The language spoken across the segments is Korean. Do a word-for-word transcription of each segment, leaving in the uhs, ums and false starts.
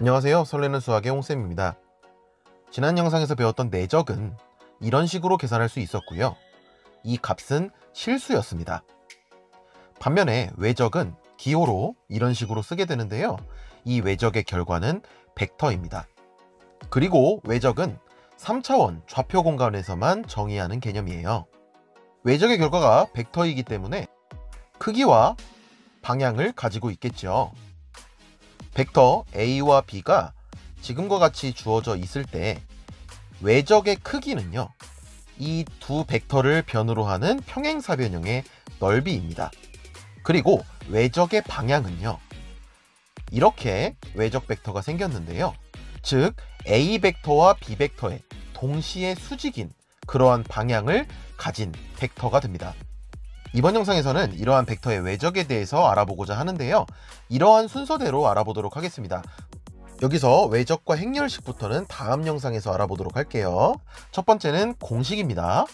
안녕하세요. 설레는 수학의 홍쌤입니다. 지난 영상에서 배웠던 내적은 이런 식으로 계산할 수 있었고요. 이 값은 실수였습니다. 반면에 외적은 기호로 이런 식으로 쓰게 되는데요. 이 외적의 결과는 벡터입니다. 그리고 외적은 삼 차원 좌표 공간에서만 정의하는 개념이에요. 외적의 결과가 벡터이기 때문에 크기와 방향을 가지고 있겠죠. 벡터 A와 B가 지금과 같이 주어져 있을 때 외적의 크기는요, 이 두 벡터를 변으로 하는 평행사변형의 넓이입니다. 그리고 외적의 방향은요, 이렇게 외적 벡터가 생겼는데요. 즉 A 벡터와 B 벡터의 동시에 수직인 그러한 방향을 가진 벡터가 됩니다. 이번 영상에서는 이러한 벡터의 외적에 대해서 알아보고자 하는데요. 이러한 순서대로 알아보도록 하겠습니다. 여기서 외적과 행렬식부터는 다음 영상에서 알아보도록 할게요. 첫 번째는 공식입니다.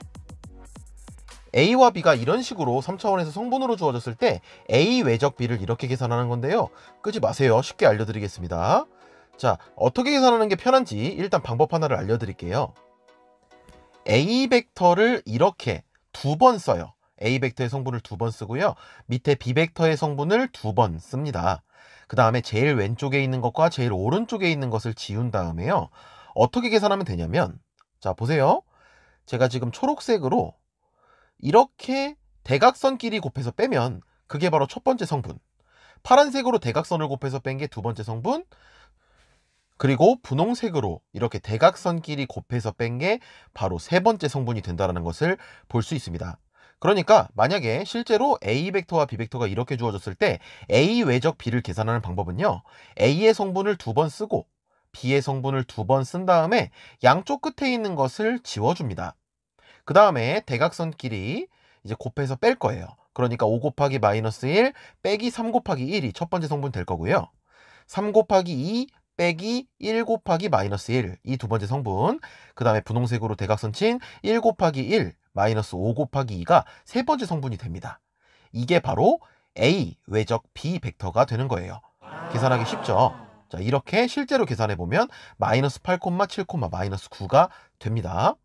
A와 B가 이런 식으로 삼 차원에서 성분으로 주어졌을 때 A 외적 B를 이렇게 계산하는 건데요. 끄지 마세요. 쉽게 알려드리겠습니다. 자, 어떻게 계산하는 게 편한지 일단 방법 하나를 알려드릴게요. A 벡터를 이렇게 두 번 써요. A 벡터의 성분을 두 번 쓰고요. 밑에 B 벡터의 성분을 두 번 씁니다. 그 다음에 제일 왼쪽에 있는 것과 제일 오른쪽에 있는 것을 지운 다음에요. 어떻게 계산하면 되냐면, 자 보세요. 제가 지금 초록색으로 이렇게 대각선끼리 곱해서 빼면 그게 바로 첫 번째 성분, 파란색으로 대각선을 곱해서 뺀 게 두 번째 성분, 그리고 분홍색으로 이렇게 대각선끼리 곱해서 뺀 게 바로 세 번째 성분이 된다는 것을 볼 수 있습니다. 그러니까 만약에 실제로 A 벡터와 B 벡터가 이렇게 주어졌을 때 A 외적 B를 계산하는 방법은요, A의 성분을 두 번 쓰고 B의 성분을 두 번 쓴 다음에 양쪽 끝에 있는 것을 지워줍니다. 그 다음에 대각선끼리 이제 곱해서 뺄 거예요. 그러니까 오 곱하기 마이너스 일 빼기 삼 곱하기 일이 첫 번째 성분 될 거고요. 삼 곱하기 이 빼기 일 곱하기 마이너스 일, 이 두 번째 성분. 그 다음에 분홍색으로 대각선 친 일 곱하기 일 마이너스 오 곱하기 이가 세 번째 성분이 됩니다. 이게 바로 A 외적 B 벡터가 되는 거예요. 계산하기 쉽죠? 자, 이렇게 실제로 계산해보면 마이너스 팔, 칠, 마이너스 구가 됩니다.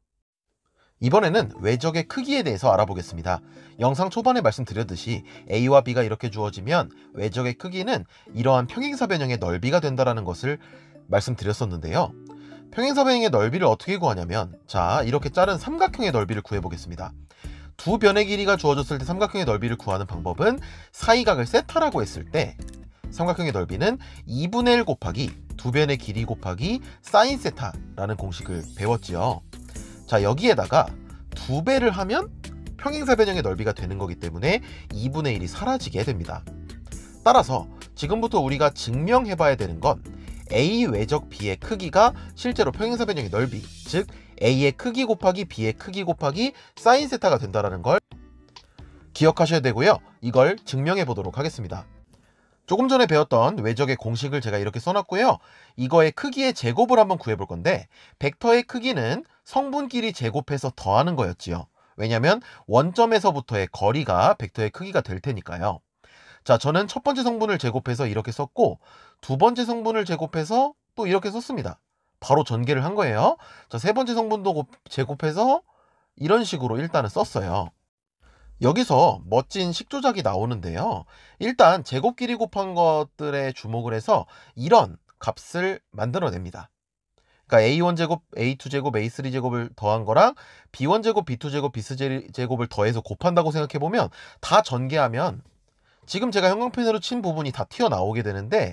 이번에는 외적의 크기에 대해서 알아보겠습니다. 영상 초반에 말씀드렸듯이 A와 B가 이렇게 주어지면 외적의 크기는 이러한 평행사변형의 넓이가 된다는 것을 말씀드렸었는데요. 평행사변형의 넓이를 어떻게 구하냐면, 자 이렇게 자른 삼각형의 넓이를 구해보겠습니다. 두 변의 길이가 주어졌을 때 삼각형의 넓이를 구하는 방법은 사이각을 세타라고 했을 때 삼각형의 넓이는 이분의 일 곱하기 두 변의 길이 곱하기 사인 세타라는 공식을 배웠지요. 자, 여기에다가 두 배를 하면 평행사변형의 넓이가 되는 거기 때문에 이분의 일이 사라지게 됩니다. 따라서 지금부터 우리가 증명해 봐야 되는 건 A 외적 B의 크기가 실제로 평행사변형의 넓이, 즉 A의 크기 곱하기 B의 크기 곱하기 사인 세타가 된다는 걸 기억하셔야 되고요. 이걸 증명해 보도록 하겠습니다. 조금 전에 배웠던 외적의 공식을 제가 이렇게 써놨고요. 이거의 크기의 제곱을 한번 구해볼 건데, 벡터의 크기는 성분끼리 제곱해서 더하는 거였지요. 왜냐하면 원점에서부터의 거리가 벡터의 크기가 될 테니까요. 자, 저는 첫 번째 성분을 제곱해서 이렇게 썼고 두 번째 성분을 제곱해서 또 이렇게 썼습니다. 바로 전개를 한 거예요. 자, 세 번째 성분도 제곱해서 이런 식으로 일단은 썼어요. 여기서 멋진 식조작이 나오는데요. 일단 제곱 길이 곱한 것들에 주목을 해서 이런 값을 만들어냅니다. 그러니까 에이 원 제곱, 에이 투 제곱, 에이 쓰리 제곱을 더한 거랑 비 원 제곱, 비 투 제곱, 비 쓰리 제곱을 더해서 곱한다고 생각해보면 다 전개하면 지금 제가 형광펜으로 친 부분이 다 튀어나오게 되는데,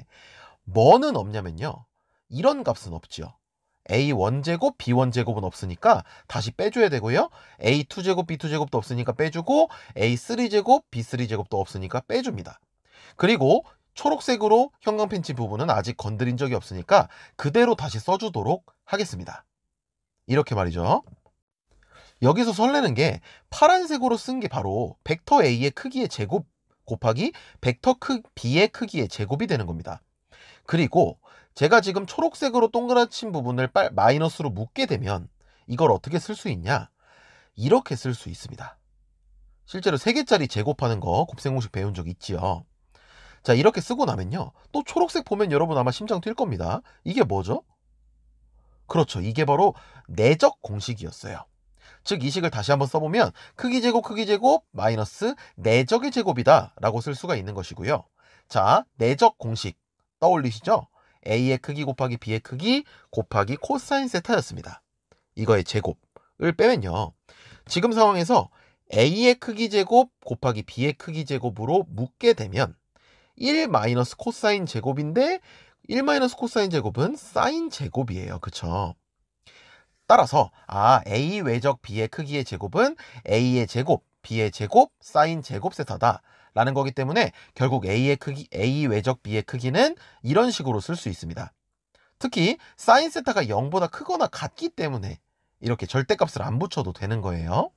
뭐는 없냐면요, 이런 값은 없죠. 에이 원 제곱, 비 원 제곱은 없으니까 다시 빼줘야 되고요. 에이 투 제곱, 비 투 제곱도 없으니까 빼주고 에이 쓰리 제곱, 비 쓰리 제곱도 없으니까 빼줍니다. 그리고 초록색으로 형광펜 친 부분은 아직 건드린 적이 없으니까 그대로 다시 써주도록 하겠습니다. 이렇게 말이죠. 여기서 설레는 게 파란색으로 쓴 게 바로 벡터 A의 크기의 제곱 곱하기 벡터 크, B의 크기의 제곱이 되는 겁니다. 그리고 제가 지금 초록색으로 동그라친 부분을 빨, 마이너스로 묶게 되면 이걸 어떻게 쓸 수 있냐? 이렇게 쓸 수 있습니다. 실제로 세 개짜리 제곱하는 거 곱셈 공식 배운 적 있지요. 자, 이렇게 쓰고 나면요. 또 초록색 보면 여러분 아마 심장 뛸 겁니다. 이게 뭐죠? 그렇죠. 이게 바로 내적 공식이었어요. 즉, 이 식을 다시 한번 써보면 크기 제곱 크기 제곱 마이너스 내적의 제곱이다 라고 쓸 수가 있는 것이고요. 자, 내적 공식 떠올리시죠? A의 크기 곱하기 B의 크기 곱하기 코사인 세타였습니다. 이거의 제곱을 빼면요. 지금 상황에서 A의 크기 제곱 곱하기 B의 크기 제곱으로 묶게 되면 일 마이너스 코사인 제곱인데 일 마이너스 코사인 제곱은 사인 제곱이에요. 그쵸? 따라서 아 A 외적 B의 크기의 제곱은 A의 제곱, B의 제곱, 사인 제곱 세타다 라는 거기 때문에 결국 A의 크기, A 외적 B의 크기는 이런 식으로 쓸 수 있습니다. 특히 사인 세타가 영보다 크거나 같기 때문에 이렇게 절대값을 안 붙여도 되는 거예요.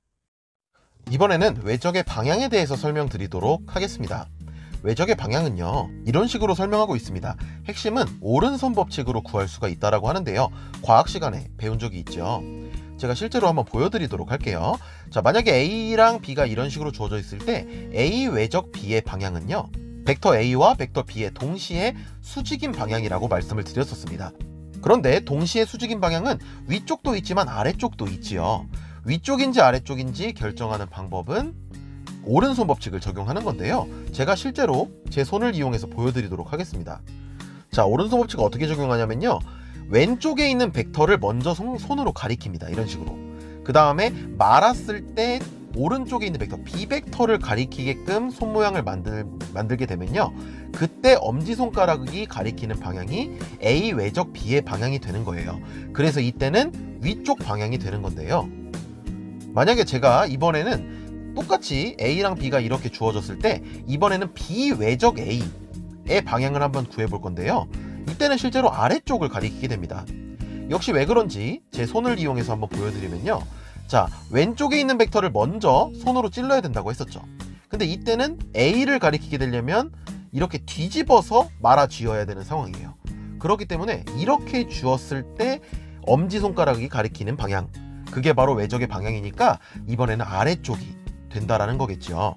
이번에는 외적의 방향에 대해서 설명드리도록 하겠습니다. 외적의 방향은요, 이런 식으로 설명하고 있습니다. 핵심은 오른손 법칙으로 구할 수가 있다라고 하는데요. 과학 시간에 배운 적이 있죠. 제가 실제로 한번 보여드리도록 할게요. 자, 만약에 A랑 B가 이런 식으로 주어져 있을 때 A 외적 B의 방향은요, 벡터 A와 벡터 B의 동시에 수직인 방향이라고 말씀을 드렸었습니다. 그런데 동시에 수직인 방향은 위쪽도 있지만 아래쪽도 있지요. 위쪽인지 아래쪽인지 결정하는 방법은 오른손 법칙을 적용하는 건데요. 제가 실제로 제 손을 이용해서 보여드리도록 하겠습니다. 자, 오른손 법칙을 어떻게 적용하냐면요. 왼쪽에 있는 벡터를 먼저 손으로 가리킵니다. 이런 식으로. 그 다음에 말았을 때 오른쪽에 있는 벡터 B 벡터를 가리키게끔 손 모양을 만들, 만들게 되면요. 그때 엄지손가락이 가리키는 방향이 A 외적 B의 방향이 되는 거예요. 그래서 이때는 위쪽 방향이 되는 건데요. 만약에 제가 이번에는 똑같이 A랑 B가 이렇게 주어졌을 때 이번에는 B 외적 A의 방향을 한번 구해볼 건데요. 이때는 실제로 아래쪽을 가리키게 됩니다. 역시 왜 그런지 제 손을 이용해서 한번 보여드리면요. 자, 왼쪽에 있는 벡터를 먼저 손으로 찔러야 된다고 했었죠. 근데 이때는 A를 가리키게 되려면 이렇게 뒤집어서 말아 쥐어야 되는 상황이에요. 그렇기 때문에 이렇게 쥐었을 때 엄지손가락이 가리키는 방향, 그게 바로 외적의 방향이니까 이번에는 아래쪽이 된다라는 거겠죠.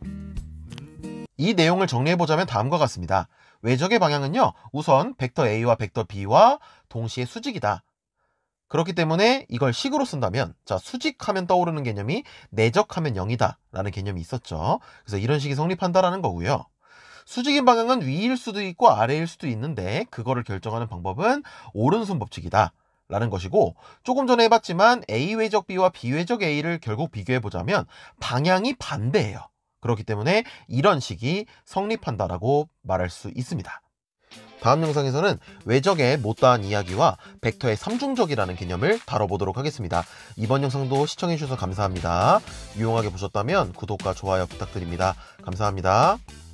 이 내용을 정리해보자면 다음과 같습니다. 외적의 방향은요, 우선 벡터 A와 벡터 B와 동시에 수직이다. 그렇기 때문에 이걸 식으로 쓴다면, 자, 수직하면 떠오르는 개념이 내적하면 영이다 라는 개념이 있었죠. 그래서 이런 식이 성립한다라는 거고요. 수직인 방향은 위일 수도 있고 아래일 수도 있는데 그거를 결정하는 방법은 오른손 법칙이다 라는 것이고, 조금 전에 해봤지만 A 외적 B와 B 외적 A를 결국 비교해보자면 방향이 반대예요. 그렇기 때문에 이런 식이 성립한다라고 말할 수 있습니다. 다음 영상에서는 외적의 못다한 이야기와 벡터의 삼중적이라는 개념을 다뤄보도록 하겠습니다. 이번 영상도 시청해주셔서 감사합니다. 유용하게 보셨다면 구독과 좋아요 부탁드립니다. 감사합니다.